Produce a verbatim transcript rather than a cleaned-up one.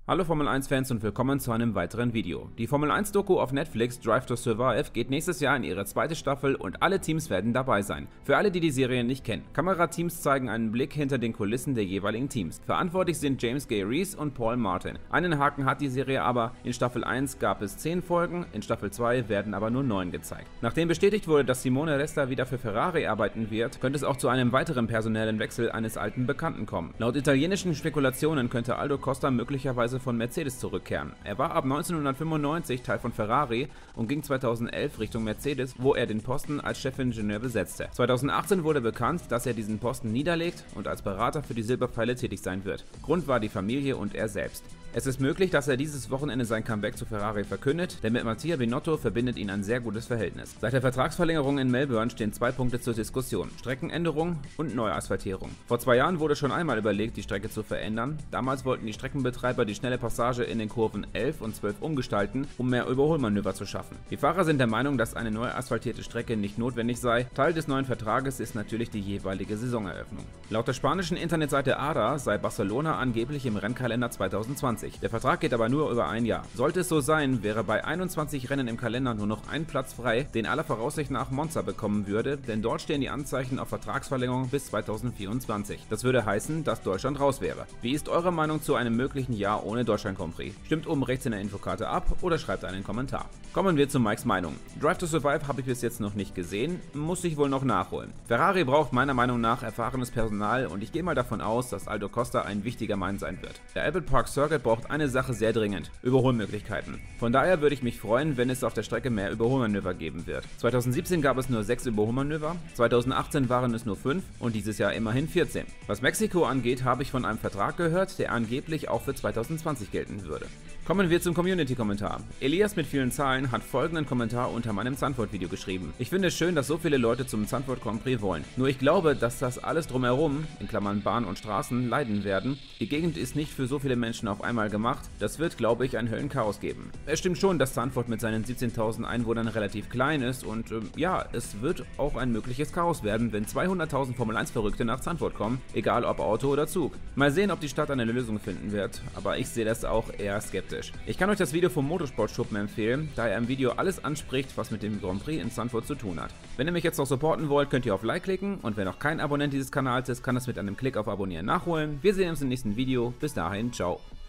Hallo Formel eins Fans und willkommen zu einem weiteren Video. Die Formel eins Doku auf Netflix Drive to Survive geht nächstes Jahr in ihre zweite Staffel und alle Teams werden dabei sein. Für alle, die die Serie nicht kennen. Kamerateams zeigen einen Blick hinter den Kulissen der jeweiligen Teams. Verantwortlich sind James Gay Reese und Paul Martin. Einen Haken hat die Serie aber, in Staffel eins gab es zehn Folgen, in Staffel zwei werden aber nur neun gezeigt. Nachdem bestätigt wurde, dass Simone Resta wieder für Ferrari arbeiten wird, könnte es auch zu einem weiteren personellen Wechsel eines alten Bekannten kommen. Laut italienischen Spekulationen könnte Aldo Costa möglicherweise von Mercedes zurückkehren. Er war ab neunzehnhundertfünfundneunzig Teil von Ferrari und ging zweitausendelf Richtung Mercedes, wo er den Posten als Chefingenieur besetzte. zweitausendachtzehn wurde bekannt, dass er diesen Posten niederlegt und als Berater für die Silberpfeile tätig sein wird. Grund war die Familie und er selbst. Es ist möglich, dass er dieses Wochenende sein Comeback zu Ferrari verkündet, denn mit Mattia Binotto verbindet ihn ein sehr gutes Verhältnis. Seit der Vertragsverlängerung in Melbourne stehen zwei Punkte zur Diskussion: Streckenänderung und Neuasphaltierung. Vor zwei Jahren wurde schon einmal überlegt, die Strecke zu verändern. Damals wollten die Streckenbetreiber die schnelle Passage in den Kurven elf und zwölf umgestalten, um mehr Überholmanöver zu schaffen. Die Fahrer sind der Meinung, dass eine neu asphaltierte Strecke nicht notwendig sei. Teil des neuen Vertrages ist natürlich die jeweilige Saisoneröffnung. Laut der spanischen Internetseite A D A sei Barcelona angeblich im Rennkalender zweitausendzwanzig. Der Vertrag geht aber nur über ein Jahr. Sollte es so sein, wäre bei einundzwanzig Rennen im Kalender nur noch ein Platz frei, den aller Voraussicht nach Monza bekommen würde, denn dort stehen die Anzeichen auf Vertragsverlängerung bis zweitausendvierundzwanzig. Das würde heißen, dass Deutschland raus wäre. Wie ist eure Meinung zu einem möglichen Jahr ohne Deutschland Grand Prix? Stimmt oben rechts in der Infokarte ab oder schreibt einen Kommentar. Kommen wir zu Mikes Meinung. Drive to Survive habe ich bis jetzt noch nicht gesehen, muss ich wohl noch nachholen. Ferrari braucht meiner Meinung nach erfahrenes Personal und ich gehe mal davon aus, dass Aldo Costa ein wichtiger Mann sein wird. Der Albert Park Circuit braucht eine Sache sehr dringend: Überholmöglichkeiten. Von daher würde ich mich freuen, wenn es auf der Strecke mehr Überholmanöver geben wird. zweitausendsiebzehn gab es nur sechs Überholmanöver, zweitausendachtzehn waren es nur fünf und dieses Jahr immerhin vierzehn. Was Mexiko angeht, habe ich von einem Vertrag gehört, der angeblich auch für zweitausendzwanzig gelten würde. Kommen wir zum Community-Kommentar. Elias mit vielen Zahlen hat folgenden Kommentar unter meinem Zandvoort-Video geschrieben: Ich finde es schön, dass so viele Leute zum Zandvoort Grand Prix wollen. Nur ich glaube, dass das alles drumherum, in Klammern Bahn und Straßen, leiden werden. Die Gegend ist nicht für so viele Menschen auf einmal gemacht. Das wird, glaube ich, ein Höllenchaos geben. Es stimmt schon, dass Zandvoort mit seinen siebzehntausend Einwohnern relativ klein ist und äh, ja, es wird auch ein mögliches Chaos werden, wenn zweihunderttausend Formel eins Verrückte nach Zandvoort kommen, egal ob Auto oder Zug. Mal sehen, ob die Stadt eine Lösung finden wird, aber ich sehe das auch eher skeptisch. Ich kann euch das Video vom Motorsport-Schuppen empfehlen, da er im Video alles anspricht, was mit dem Grand Prix in Zandvoort zu tun hat. Wenn ihr mich jetzt noch supporten wollt, könnt ihr auf Like klicken und wer noch kein Abonnent dieses Kanals ist, kann das mit einem Klick auf Abonnieren nachholen. Wir sehen uns im nächsten Video. Bis dahin, ciao.